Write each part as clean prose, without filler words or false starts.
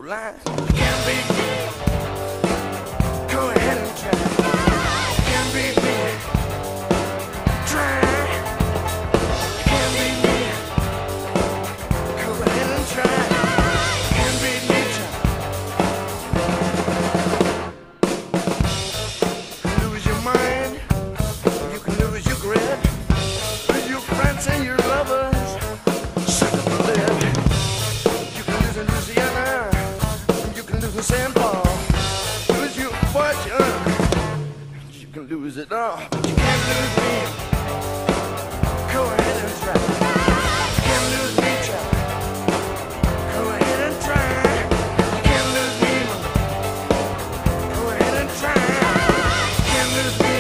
your life. You can't beat me. Go ahead and try. You can't beat me. Try. You can't beat me. Go ahead and try. You can't beat me. Try. Lose your mind. You can lose your grip. Lose your friends and your lovers. Suck up the lid. You can lose in Louisiana. You can lose in St. Paul. Lose your fortune. You can lose it all. But you can't lose me. Go ahead and try. You can't lose me, try. Go ahead and try. You can't lose me, mama. Go ahead and try. You can't lose me.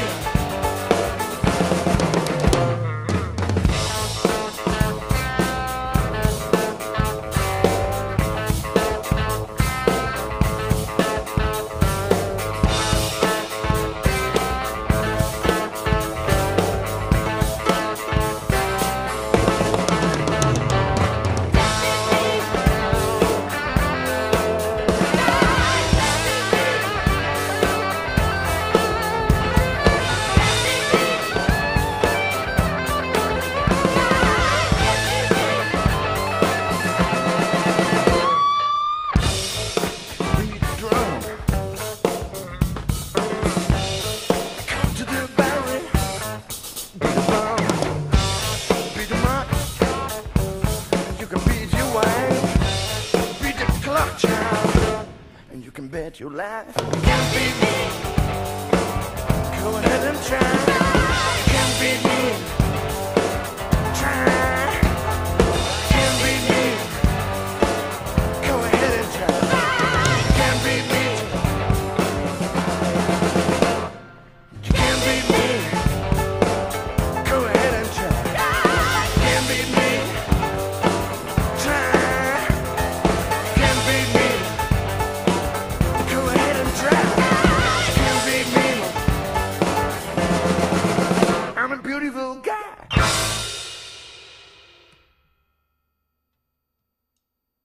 And you can bet your life you can't beat me. Go ahead and try. You can't beat me. Try. You can't beat me. Go ahead and try. You can't beat me. You can't beat me. Go ahead and try. You can't beat me. Try. You can't beat me. I'm a beautiful guy.